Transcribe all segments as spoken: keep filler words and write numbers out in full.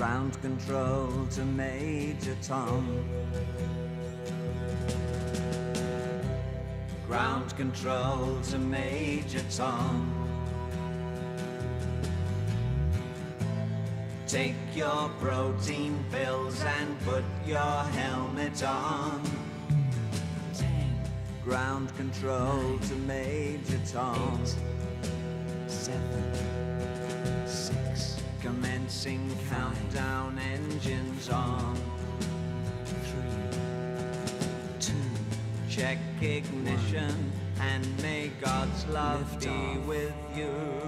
Ground control to Major Tom. Ground control to Major Tom. Take your protein pills and put your helmet on. Ten. Ground control Nine. to Major Tom. Eight. Seven. Six. Commencing Five. Countdown, engines on. Three. Two. Check ignition One. And may God's love Lift be off. With you.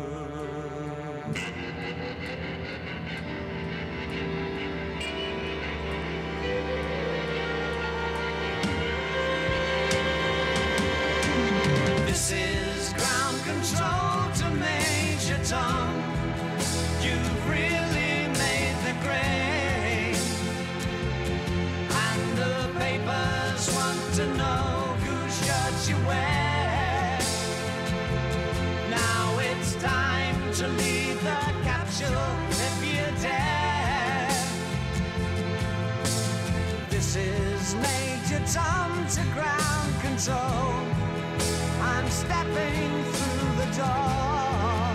This is ground control to Major Tom. You've really made the grade, and the papers want to know whose shirts you wear. Now it's time to leave the capsule if you dare. This is Major Tom to ground control. I'm stepping through the door,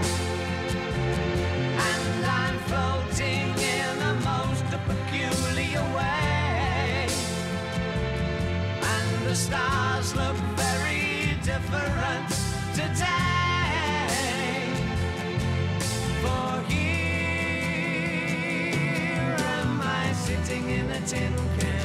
and I'm floating in a most peculiar way, and the stars look very different today. For here am I sitting in a tin can.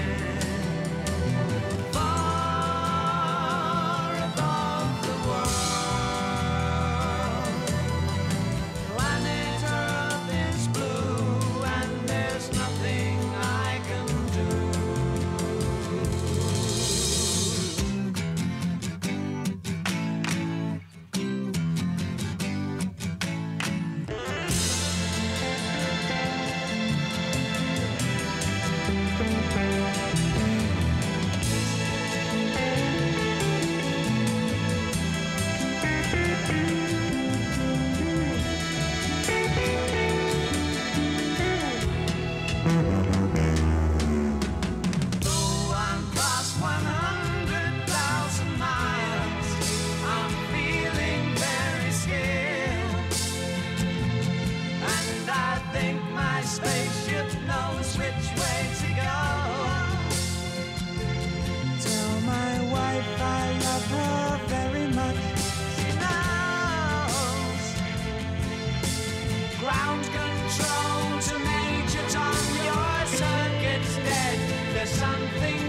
Spaceship knows which way to go. Tell my wife I love her very much. She knows. Ground control to Major Tom. Your circuit's dead. There's something